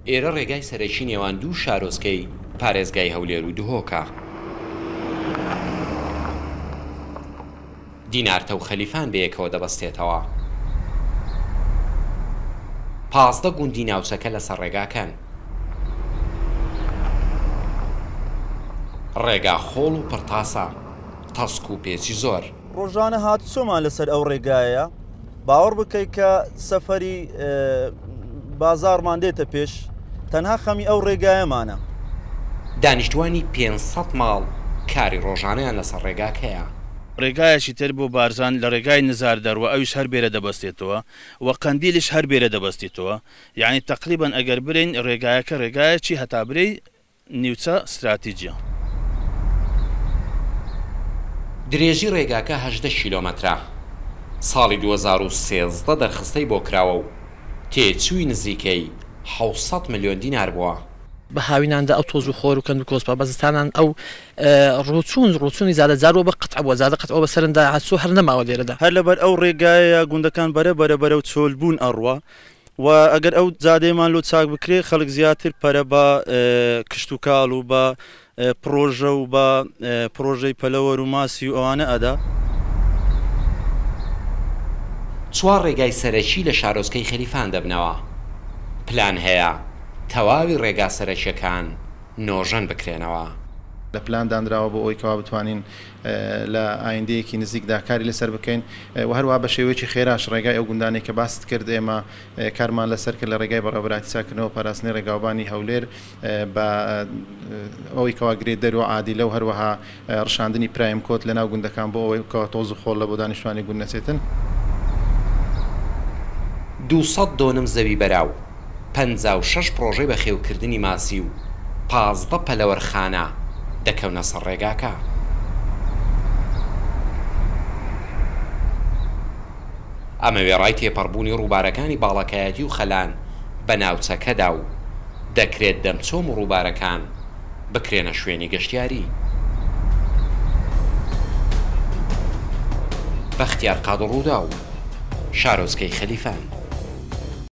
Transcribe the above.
ئێرە ڕێگای سەرەکی نێوان دوو شارۆچکەی پارێزگای هەولێر و دهۆکە. دینارتە و خەلیفان بەیەکەوە دەبەستێتەوە. 15 گوندی ناوچەکە لەسەر ڕێگاکەن. ڕێگا خۆڵ و پڕتاسە، تەسک و پێچی زۆر. ڕۆژانە هاتوچۆمان لەسەر ئەو ڕێگایە، باوەڕ بکەیت کە سەفەری بازارمان دێتە پێش، تەنها خەمی ئەو ڕێگایەمانە. دانیشتوانی 500 ماڵ کاری ڕۆژانەیان لەسەر ڕێگاکەیە. ڕێگایەکی تر بۆ بارزان لە ڕێگای نزار دەروە ئەویش هەر بێرە دەبەستێتەوە و قەندیلش هەر بێرە دەبەستێتەوە، یعنی تقریبان ئەگەر برین ڕێگایەکە ڕێگایەکی هەتا برەی نیوچە استراتیجیە. درێژی ڕێگاکە 18 کیلۆمەترە. ساڵی 2013 دەرخستەی بۆ کراوە و تێچووی نزیکەی 700 ملیۆن دینار بووە. بە هاویناندا ئەو تۆز و خۆر و کەند و کۆسپا بەزستانان ئەو ڕۆچوونی زیادە زارۆ بە قەتعبووە زیادە قەتعەوە بە سەرندا هاتسۆ هەر نەماوە لێرەدا. هەر لەبەر ئەو ڕێگایە گوندەکان بەرە و چۆلبوون ئەڕوە و ئەگەر ئەو جادەیەمان لۆ چاک بکرێ خەڵک زیاتر پەرە بە کشت و کاڵ و بە پرۆژە و بە پرۆژەی پەلەوەر و ماسی و ئەوانە ئەدا. 4 ڕێگای سەرەکی لە شارۆچکەی خەلیفان دەبنەوە. پلان هەیە تەواوی ڕێگا سەرەکیەکان نۆژەن بکرێنەوە. لە پلان دانراوە بۆ ئەوەی کەوا بتوانین لە ئایندەیەکی نزیکدا کاری لەسەر بکەین و هەروە بە شێوەیەکی خێراش ڕێگای ئەو گوندانێک کە باست کرد ئێمە کارمان لەسەر کرد لە ڕێگای بەڕێوەبەتی چاکردنەوە پاراستنی ڕێگاوبانی هەولێر بە ئەوەی کەوا گرێ دەرەوە عادیلە و هەروەها ڕشاندنی پرایم کۆت لە ناو گوندەکان بۆ ئەوەی کەوا تۆز و خۆڵ لە بۆ دانیشتوانی گوند نەچێتن. 200 دۆنم زەوی بەراو، 56 پرۆژەی بەخێوکردنی ماسی و 15 پەلەوەرخانە دەکەونە سەر ڕێگاکە. ئەمە وێڕای تێپەڕبوونی ڕووبارەکانی باڵەکایەتی و خەلان بە ناوچەکەدا و دەکرێت دەمچۆم و ڕووبارەکان بکرێنە شوێنی گەشتیاری. بەختیار قادڕوودا و شارۆچکەی خەلیفان.